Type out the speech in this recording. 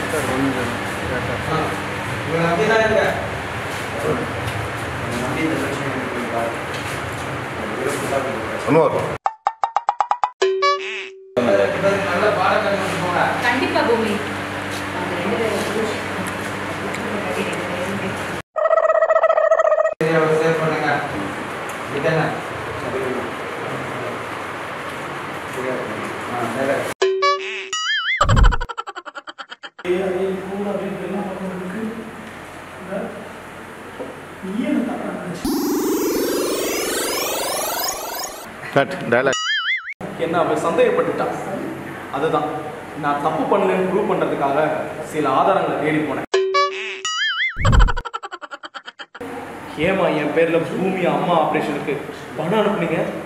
Sir கொஞ்சம் இவன் அப்படிதான் இருக்க நம்பி இந்த பிரச்சனை நல்ல பாடங்கள் போங்க. கண்டிப்பா பூமி சேவ் பண்ணுங்க. இதென்ன என்ன அவன் சந்தேகப்பட்டுட்டான். அதுதான் நான் தப்பு பண்ணலன்னு ப்ரூவ் பண்றதுக்காக சில ஆதாரங்களை தேடி போனேன். ஏமா என் பேர்ல பூமி அம்மா ஆபரேஷனுக்கு பணம் அனுப்புனீங்க?